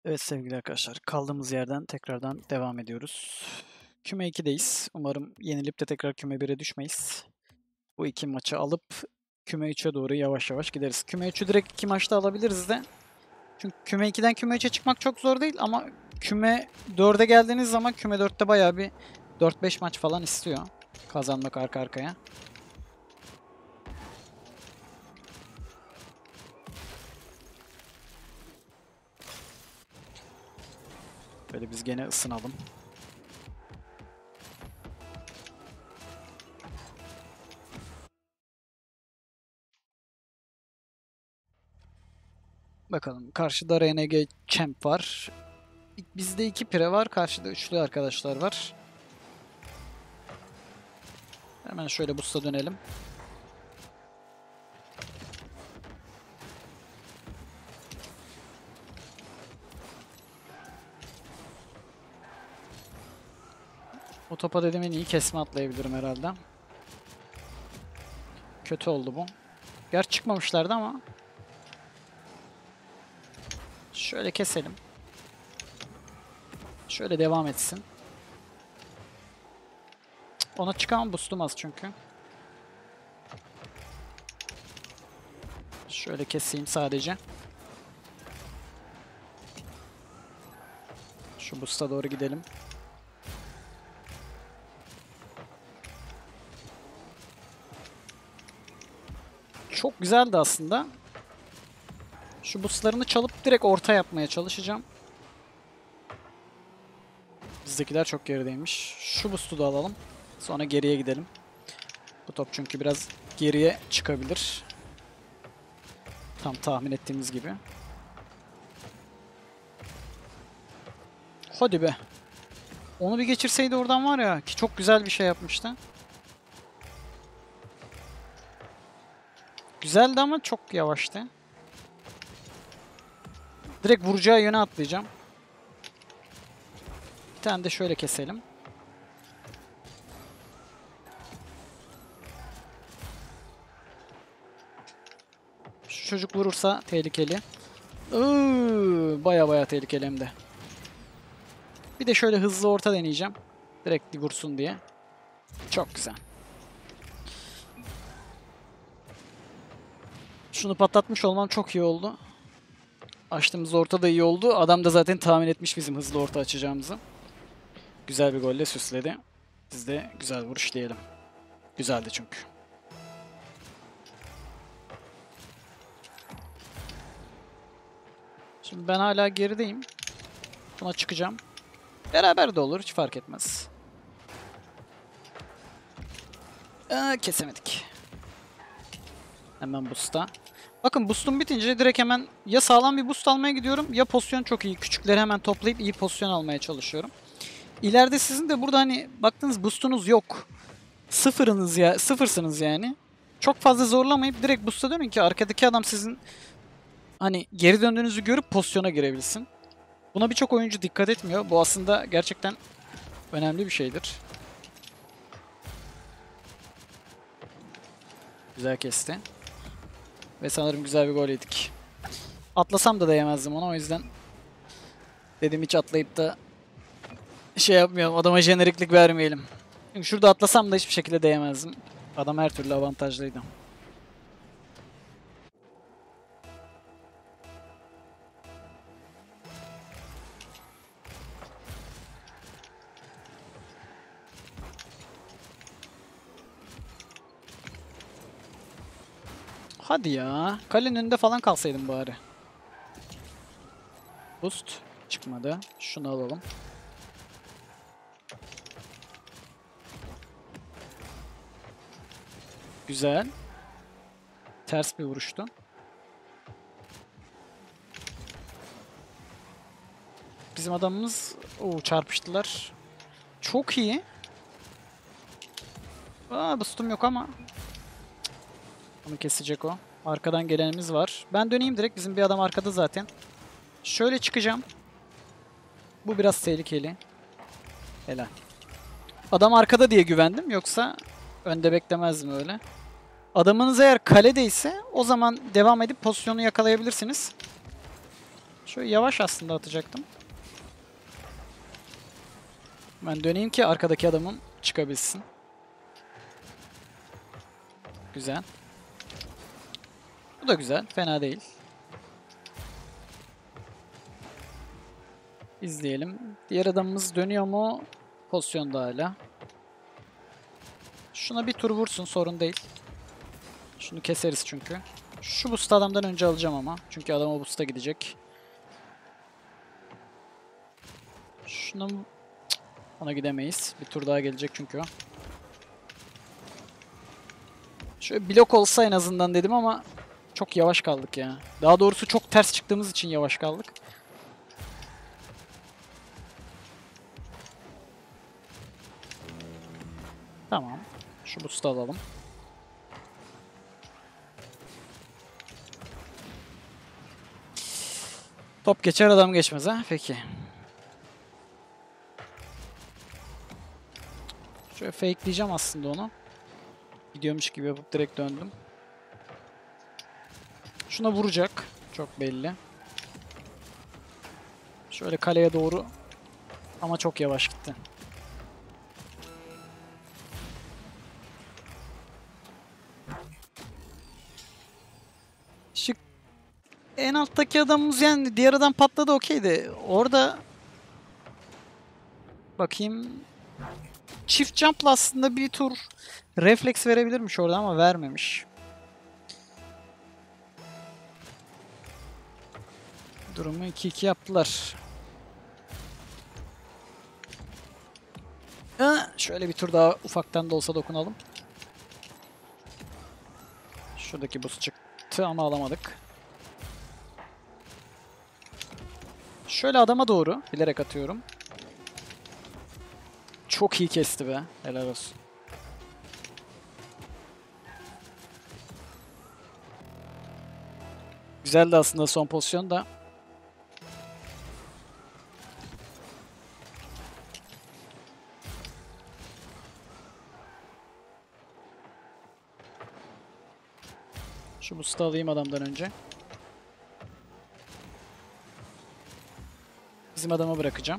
Evet sevgili arkadaşlar, kaldığımız yerden tekrardan devam ediyoruz. Küme 2'deyiz. Umarım yenilip de tekrar küme 1'e düşmeyiz. Bu iki maçı alıp küme 3'e doğru yavaş yavaş gideriz. Küme 3'ü direkt 2 maçta alabiliriz de. Çünkü küme 2'den küme 3'e çıkmak çok zor değil ama küme 4'e geldiğiniz zaman küme 4'te bayağı bir 4-5 maç falan istiyor kazanmak arka arkaya. Böyle biz gene ısınalım. Bakalım, karşıda RNG Champ var. Bizde 2 pire var. Karşıda üçlü arkadaşlar var. Hemen şöyle boost'a dönelim. O topa dedim en iyi kesme atlayabilirim herhalde. Kötü oldu bu. Gerçi çıkmamışlardı ama. Şöyle keselim. Şöyle devam etsin. Ona çıkan boostum az çünkü. Şöyle keseyim sadece. Şu boost'a doğru gidelim. Çok güzeldi aslında. Şu boostlarını çalıp direkt orta yapmaya çalışacağım. Bizdekiler çok gerideymiş. Şu boost'u da alalım. Sonra geriye gidelim. Bu top çünkü biraz geriye çıkabilir. Tam tahmin ettiğimiz gibi. Hadi be. Onu bir geçirseydi oradan var ya ki çok güzel bir şey yapmıştı. Güzeldi ama çok yavaştı. Direkt vuracağı yöne atlayacağım. Bir tane de şöyle keselim. Şu çocuk vurursa tehlikeli. Baya baya tehlikeli hem de. Bir de şöyle hızlı orta deneyeceğim. Direkt vursun diye. Çok güzel. Şunu patlatmış olmam çok iyi oldu. Açtığımız orta da iyi oldu. Adam da zaten tahmin etmiş bizim hızlı orta açacağımızı. Güzel bir golle süsledi. Biz de güzel vuruş diyelim. Güzeldi çünkü. Şimdi ben hala gerideyim. Buna çıkacağım. Beraber de olur, hiç fark etmez. Kesemedik. Hemen boost'a. Bakın boost'um bitince direkt hemen ya sağlam bir boost almaya gidiyorum ya pozisyon çok iyi. Küçükleri hemen toplayıp iyi pozisyon almaya çalışıyorum. İleride sizin de burada hani baktığınız boost'unuz yok. Sıfırsınız yani. Çok fazla zorlamayıp direkt boost'a dönün ki arkadaki adam sizin hani geri döndüğünüzü görüp pozisyona girebilsin. Buna birçok oyuncu dikkat etmiyor. Bu aslında gerçekten önemli bir şeydir. Güzel kesti. Ve sanırım güzel bir gol yedik. Atlasam da değemezdim ona, o yüzden dedim hiç atlayıp da şey yapmayalım, adama jeneriklik vermeyelim. Çünkü şurada atlasam da hiçbir şekilde değemezdim. Adam her türlü avantajlıydı. Hadi ya. Kalenin önünde falan kalsaydım bari. Boost. Çıkmadı. Şunu alalım. Güzel. Ters bir vuruştu. Bizim adamımız çarpıştılar. Çok iyi. Boostum yok ama. Onu kesecek o. Arkadan gelenimiz var. Ben döneyim direkt. Bizim bir adam arkada zaten. Şöyle çıkacağım. Bu biraz tehlikeli. Helal. Adam arkada diye güvendim. Yoksa önde beklemezdim öyle. Adamınız eğer kaledeyse o zaman devam edip pozisyonu yakalayabilirsiniz. Şöyle yavaş aslında atacaktım. Ben döneyim ki arkadaki adamım çıkabilsin. Güzel. Bu da güzel. Fena değil. İzleyelim. Diğer adamımız dönüyor mu? Pozisyonda hala. Şuna bir tur vursun, sorun değil. Şunu keseriz çünkü. Şu boost'u adamdan önce alacağım ama. Çünkü adam o boost'a gidecek. Şuna... Cık, ona gidemeyiz. Bir tur daha gelecek çünkü o. Şöyle blok olsa en azından dedim ama çok yavaş kaldık ya. Daha doğrusu çok ters çıktığımız için yavaş kaldık. Tamam. Şu boost'u alalım. Top geçer adam geçmez ha. Peki. Şöyle fakeleyeceğim aslında onu. Gidiyormuş gibi yapıp direkt döndüm. Şuna vuracak. Çok belli. Şöyle kaleye doğru. Ama çok yavaş gitti. Şu en alttaki adamımız yani diğer adam patladı okeydi. Orada bakayım. Çift jump'la aslında bir tur refleks verebilirmiş orada ama vermemiş. Durumu 2-2 yaptılar. Şöyle bir tur daha ufaktan da olsa dokunalım. Şuradaki boost çıktı ama alamadık. Şöyle adama doğru bilerek atıyorum. Çok iyi kesti be. Helal olsun. Güzeldi aslında son pozisyon da. Şu boost'u alayım adamdan önce. Bizim adama bırakacağım.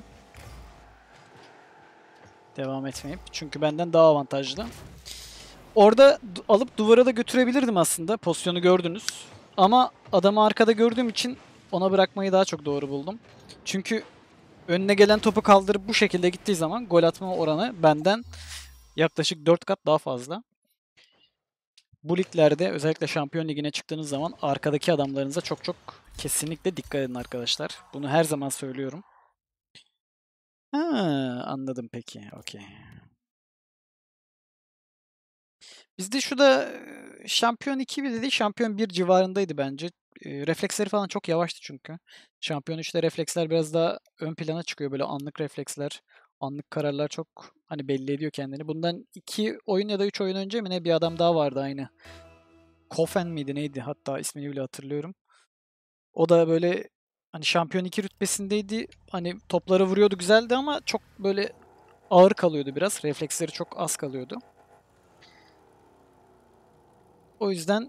Devam etmeyip. Çünkü benden daha avantajlı. Orada alıp duvara da götürebilirdim aslında. Pozisyonu gördünüz. Ama adamı arkada gördüğüm için ona bırakmayı daha çok doğru buldum. Çünkü önüne gelen topu kaldırıp bu şekilde gittiği zaman gol atma oranı benden yaklaşık 4 kat daha fazla. Bu liglerde özellikle Şampiyon Ligi'ne çıktığınız zaman arkadaki adamlarınıza çok çok kesinlikle dikkat edin arkadaşlar. Bunu her zaman söylüyorum. Ha, anladım peki. Okey. Bizde şu da Şampiyon 2 bile değil, Şampiyon 1 civarındaydı bence. Refleksleri falan çok yavaştı çünkü. Şampiyon 3'te refleksler biraz daha ön plana çıkıyor. Böyle anlık refleksler, anlık kararlar çok hani belli ediyor kendini. Bundan 2 oyun ya da 3 oyun önce mi ne bir adam daha vardı aynı. Kofen miydi neydi? Hatta ismini bile hatırlıyorum. O da böyle hani Şampiyon 2 rütbesindeydi. Hani topları vuruyordu güzeldi ama çok böyle ağır kalıyordu biraz. Refleksleri çok az kalıyordu. O yüzden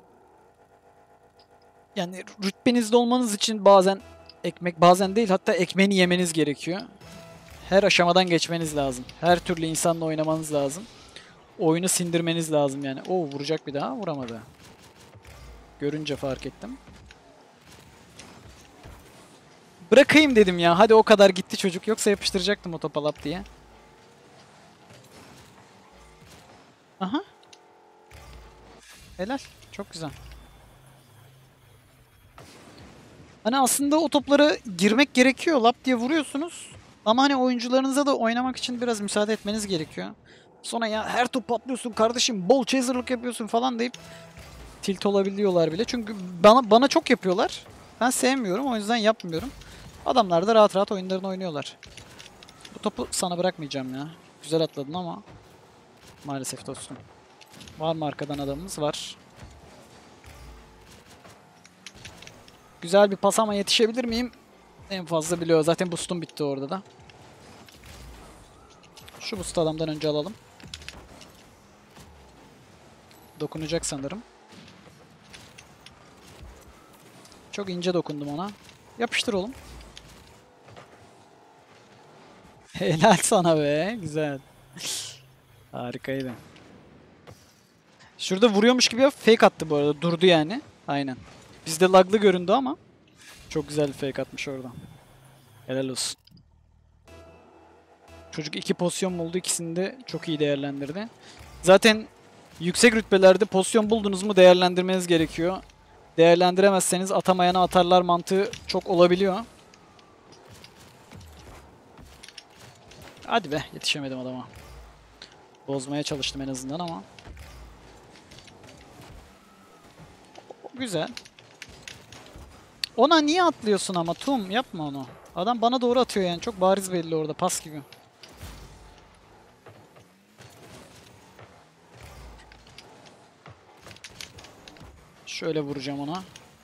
yani rütbenizde olmanız için bazen ekmek bazen değil hatta ekmeğini yemeniz gerekiyor. Her aşamadan geçmeniz lazım. Her türlü insanla oynamanız lazım. Oyunu sindirmeniz lazım yani. Oo vuracak bir daha vuramadı. Görünce fark ettim. Bırakayım dedim ya. Hadi o kadar gitti çocuk. Yoksa yapıştıracaktım o topa lap diye. Aha. Helal. Çok güzel. Hani aslında o toplara girmek gerekiyor. Lap diye vuruyorsunuz. Ama hani oyuncularınıza da oynamak için biraz müsaade etmeniz gerekiyor. Sonra ya her top patlıyorsun kardeşim, bol chaser'lık yapıyorsun falan deyip tilt olabiliyorlar bile. Çünkü bana çok yapıyorlar. Ben sevmiyorum o yüzden yapmıyorum. Adamlar da rahat rahat oyunlarını oynuyorlar. Bu topu sana bırakmayacağım ya. Güzel atladın ama maalesef dostum. Var mı arkadan adamımız? Var. Güzel bir pas ama yetişebilir miyim? En fazla biliyor. Zaten boost'um bitti orada da. Şu boost'u adamdan önce alalım. Dokunacak sanırım. Çok ince dokundum ona. Yapıştır oğlum. Helal sana be. Güzel. Harikaydı. Şurada vuruyormuş gibi fake attı bu arada. Durdu yani. Aynen. Bizde laglı göründü ama çok güzel bir fake atmış orada. Helal olsun. Çocuk 2 pozisyon buldu. İkisini de çok iyi değerlendirdi. Zaten yüksek rütbelerde pozisyon buldunuz mu değerlendirmeniz gerekiyor. Değerlendiremezseniz atamayana atarlar mantığı çok olabiliyor. Hadi be, yetişemedim adama. Bozmaya çalıştım en azından ama. Güzel. Ona niye atlıyorsun ama Tum? Yapma onu. Adam bana doğru atıyor yani. Çok bariz belli orada. Pas gibi. Şöyle vuracağım ona.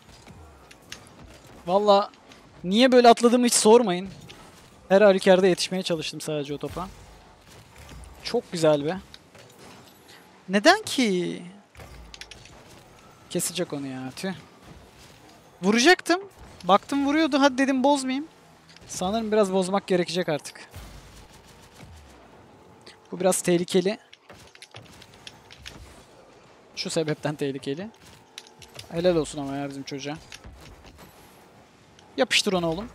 Valla niye böyle atladığımı hiç sormayın. Her halükarda yetişmeye çalıştım sadece o topa. Çok güzel be. Neden ki? Kesecek onu ya. Tüh. Vuracaktım. Baktım vuruyordu. Hadi dedim bozmayayım. Sanırım biraz bozmak gerekecek artık. Bu biraz tehlikeli. Şu sebepten tehlikeli. Helal olsun ama ya bizim çocuğa. Yapıştır onu oğlum.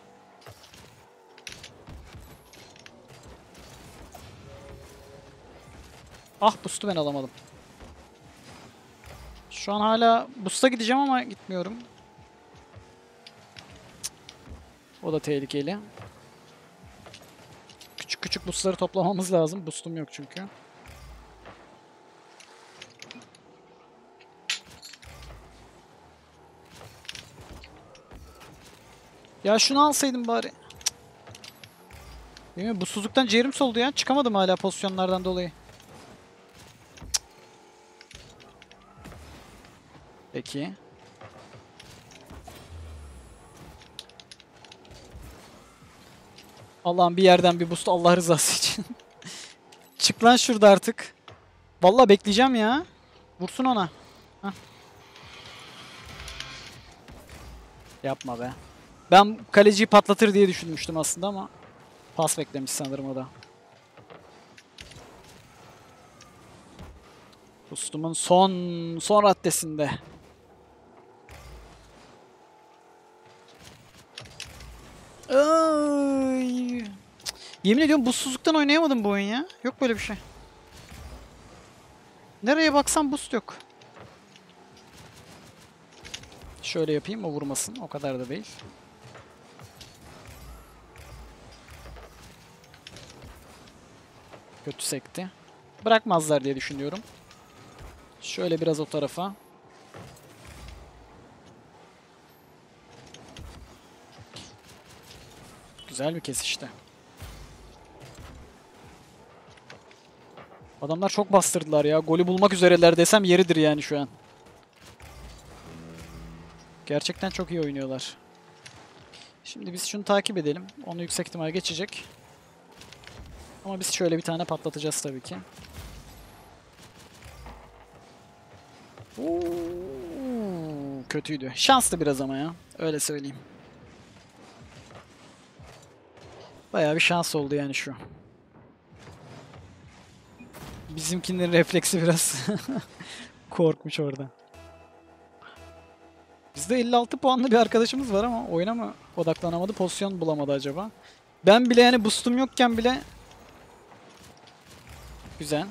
Ah boost'u ben alamadım. Şu an hala boost'a gideceğim ama gitmiyorum. O da tehlikeli. Küçük küçük boost'ları toplamamız lazım. Boost'um yok çünkü. Ya şunu alsaydım bari. Bilmiyorum, boostsuzluktan ciğerim soldu ya. Çıkamadım hala pozisyonlardan dolayı. Peki. Allah'ım bir yerden bir boost Allah rızası için. Çık lan şurada artık. Vallahi bekleyeceğim ya. Vursun ona. Hah. Yapma be. Ben kaleciyi patlatır diye düşünmüştüm aslında ama pas beklemiş sanırım o da. Boost'umun son raddesinde. Ay. Yemin ediyorum boostsuzluktan oynayamadım bu oyun ya. Yok böyle bir şey. Nereye baksam boost yok. Şöyle yapayım o vurmasın. O kadar da değil. Kötü sekti. Bırakmazlar diye düşünüyorum. Şöyle biraz o tarafa. Güzel bir kesişti. Adamlar çok bastırdılar ya. Golü bulmak üzereler desem yeridir yani şu an. Gerçekten çok iyi oynuyorlar. Şimdi biz şunu takip edelim. Onu yüksek ihtimal geçecek. Ama biz şöyle bir tane patlatacağız tabii ki. Oo, kötüydü. Şanslı biraz ama ya. Öyle söyleyeyim. Bayağı bir şans oldu yani şu. Bizimkinin refleksi biraz korkmuş orada. Bizde 56 puanlı bir arkadaşımız var ama oyuna mı odaklanamadı, pozisyon bulamadı acaba? Ben bile yani boostum yokken bile güzel.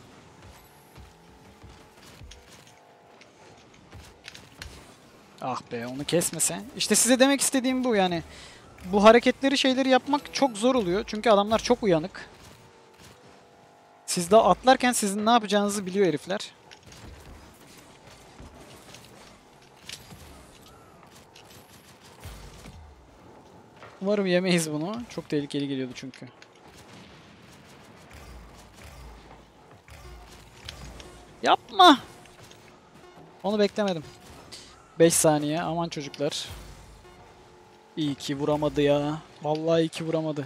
Ah be onu kesmese. İşte size demek istediğim bu yani. Bu hareketleri şeyleri yapmak çok zor oluyor. Çünkü adamlar çok uyanık. Siz de atlarken sizin ne yapacağınızı biliyor herifler. Umarım yemeyiz bunu. Çok tehlikeli geliyordu çünkü. Yapma. Onu beklemedim. 5 saniye. Aman çocuklar. İyi ki vuramadı ya. Vallahi iyi ki vuramadı.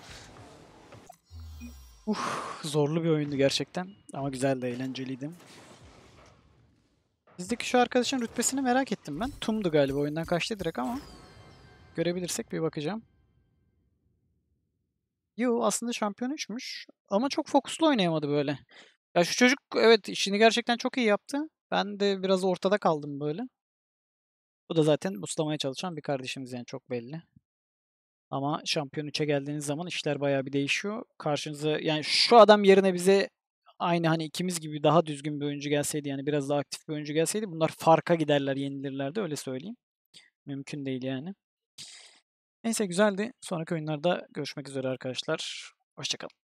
Zorlu bir oyundu gerçekten. Ama güzel de eğlenceliydi. Bizdeki şu arkadaşın rütbesini merak ettim ben. Tum'du galiba. Oyundan kaçtı direkt ama. Görebilirsek bir bakacağım. Yo, aslında şampiyon 3'müş ama çok fokuslu oynayamadı böyle. Ya, şu çocuk evet, işini gerçekten çok iyi yaptı. Ben de biraz ortada kaldım böyle. Bu da zaten boostlamaya çalışan bir kardeşimiz yani çok belli. Ama şampiyon 3'e geldiğiniz zaman işler bayağı bir değişiyor. Karşınıza yani şu adam yerine bize aynı, hani, ikimiz gibi daha düzgün bir oyuncu gelseydi, yani biraz daha aktif bir oyuncu gelseydi bunlar farka giderler, yenilirlerdi, öyle söyleyeyim. Mümkün değil yani. Neyse güzeldi. Sonraki oyunlarda görüşmek üzere arkadaşlar. Hoşça kalın.